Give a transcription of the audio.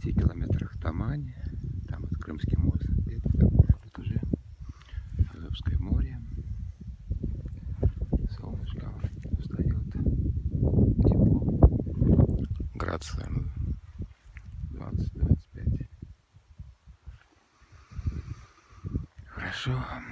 10 километрах Тамань. Там вот Крымский мост. Где-то там, тут уже Азовское море. Солнышко встает. Тепло. Градусов 20-25. Хорошо.